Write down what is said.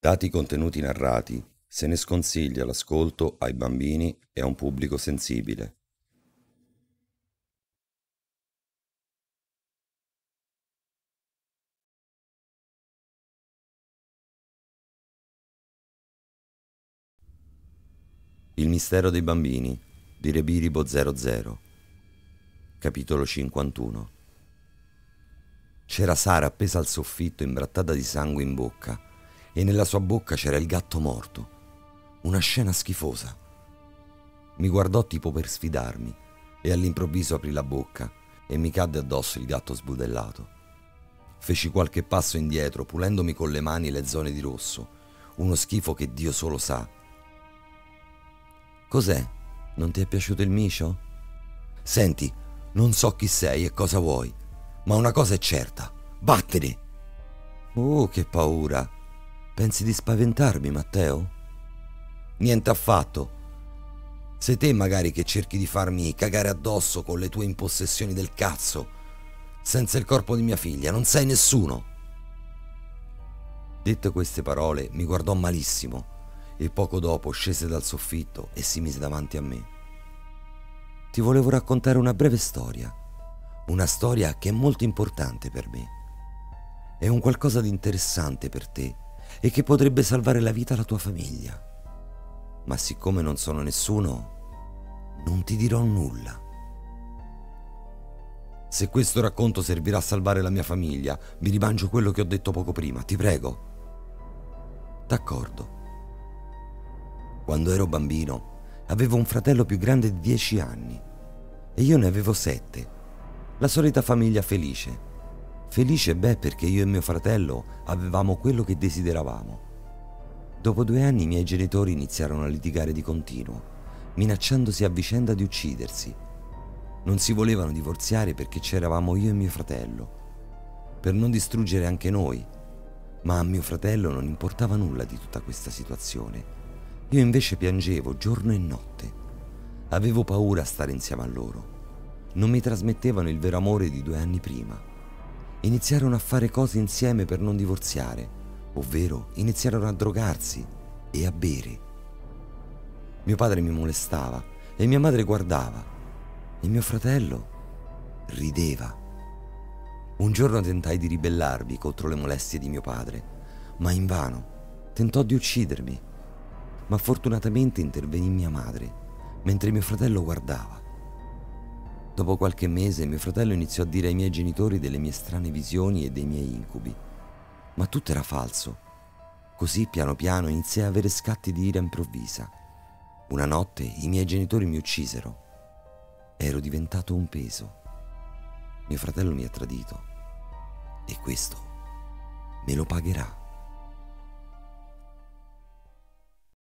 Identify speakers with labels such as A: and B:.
A: Dati i contenuti narrati, se ne sconsiglia l'ascolto ai bambini e a un pubblico sensibile. Il mistero dei bambini di Rebiribo 00. Capitolo 51. C'era Sara appesa al soffitto, imbrattata di sangue in bocca, e nella sua bocca c'era il gatto morto. Una scena schifosa. Mi guardò tipo per sfidarmi e all'improvviso aprì la bocca e mi cadde addosso il gatto sbudellato. Feci qualche passo indietro, pulendomi con le mani le zone di rosso, uno schifo che Dio solo sa. Cos'è? Non ti è piaciuto il micio? Senti, non so chi sei e cosa vuoi, ma una cosa è certa: vattene! Oh, che paura! Pensi di spaventarmi, Matteo? Niente affatto. Sei te magari che cerchi di farmi cagare addosso con le tue impossessioni del cazzo. Senza il corpo di mia figlia non sei nessuno. Dette queste parole mi guardò malissimo e poco dopo scese dal soffitto e si mise davanti a me. Ti volevo raccontare una breve storia. Una storia che è molto importante per me. È un qualcosa di interessante per te e che potrebbe salvare la vita alla tua famiglia. Ma siccome non sono nessuno, non ti dirò nulla. Se questo racconto servirà a salvare la mia famiglia, mi rimangio quello che ho detto poco prima, ti prego. D'accordo. Quando ero bambino, avevo un fratello più grande di 10 anni e io ne avevo 7. La solita famiglia felice. Felice, perché io e mio fratello avevamo quello che desideravamo. Dopo 2 anni i miei genitori iniziarono a litigare di continuo, minacciandosi a vicenda di uccidersi. Non si volevano divorziare perché c'eravamo io e mio fratello, per non distruggere anche noi, ma a mio fratello non importava nulla di tutta questa situazione. Io invece piangevo giorno e notte. Avevo paura a stare insieme a loro. Non mi trasmettevano il vero amore di 2 anni prima. Iniziarono a fare cose insieme per non divorziare, ovvero iniziarono a drogarsi e a bere. Mio padre mi molestava e mia madre guardava e mio fratello rideva. Un giorno tentai di ribellarmi contro le molestie di mio padre, ma invano. Tentò di uccidermi, ma fortunatamente intervenì mia madre, mentre mio fratello guardava. Dopo qualche mese mio fratello iniziò a dire ai miei genitori delle mie strane visioni e dei miei incubi, ma tutto era falso. Così piano piano iniziai a avere scatti di ira improvvisa. Una notte i miei genitori mi uccisero. Ero diventato un peso. Mio fratello mi ha tradito e questo me lo pagherà.